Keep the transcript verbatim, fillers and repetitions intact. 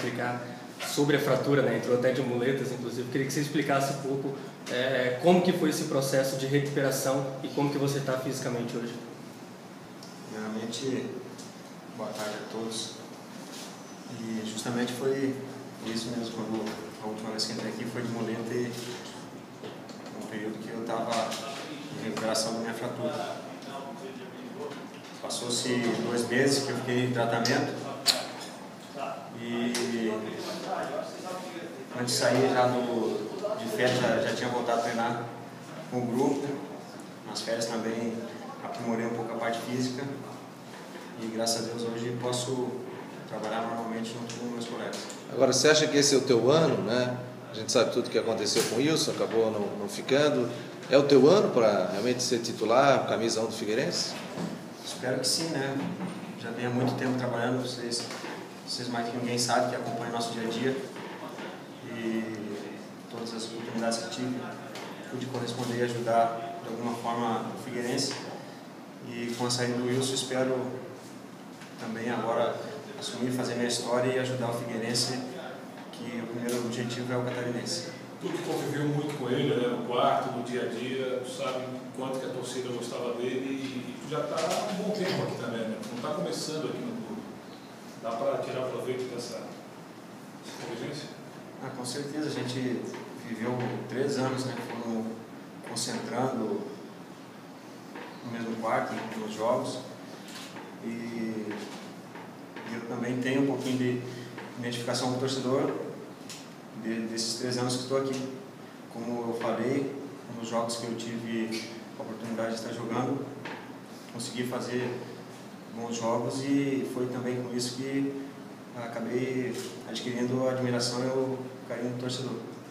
explicar sobre a fratura, né? Entrou até de muletas, inclusive. Queria que você explicasse um pouco é, como que foi esse processo de recuperação e como que você está fisicamente hoje. Primeiramente, boa tarde a todos. E justamente foi isso mesmo, quando a última vez que entrei aqui foi de muleta e um período que eu estava em recuperação da minha fratura. Passou-se dois meses que eu fiquei em tratamento e antes de sair já do, de férias já, já tinha voltado a treinar com o grupo. Nas férias também aprimorei um pouco a parte física e graças a Deus hoje posso trabalhar normalmente junto com meus colegas. Agora, você acha que esse é o teu ano, né? A gente sabe tudo o que aconteceu com o Wilson, acabou não, não ficando. É o teu ano para realmente ser titular, camisa um do Figueirense? Espero que sim, né? Já venho há muito tempo trabalhando, vocês, vocês mais que ninguém sabem que acompanham nosso dia a dia. E todas as oportunidades que tive, pude corresponder e ajudar de alguma forma o Figueirense. E com a saída do Wilson, espero também agora assumir, fazer minha história e ajudar o Figueirense, que o primeiro objetivo é o catarinense. Tu que conviveu muito com ele, né, no quarto, no dia a dia, tu sabe o quanto que a torcida gostava dele e tu já está há um bom tempo aqui também, né? Não está começando aqui no clube. Dá para tirar proveito dessa convivência? Ah, com certeza, a gente viveu três anos, né, foram concentrando no mesmo quarto, nos jogos, e eu também tenho um pouquinho de identificação com o torcedor de, desses três anos que estou aqui. Como eu falei, nos jogos que eu tive a oportunidade de estar jogando, consegui fazer bons jogos e foi também com isso que acabei adquirindo a admiração e o carinho do torcedor.